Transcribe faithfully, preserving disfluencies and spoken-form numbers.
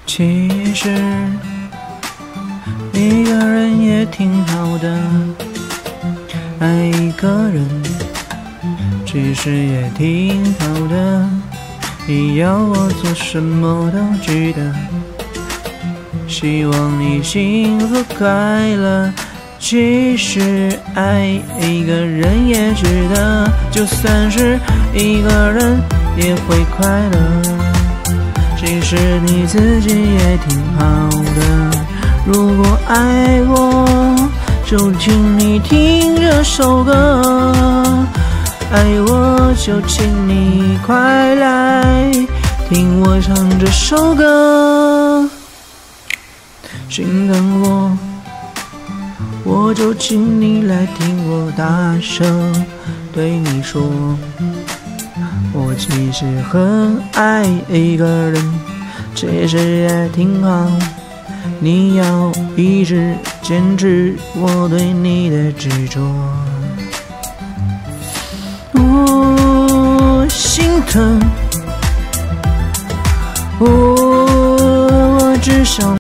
其实一个人也挺好的，爱一个人其实也挺好的，你要我做什么都值得。希望你幸福快乐，其实爱一个人也值得，就算是一个人也会快乐。其实你自己也挺好的，如果爱我，就请你听这首歌。爱我就请你快来听我唱这首歌。心疼我，我就请你来听我大声对你说，我其实很爱一个人，其实也挺好，你要一直坚持我对你的执着。我心疼，我只想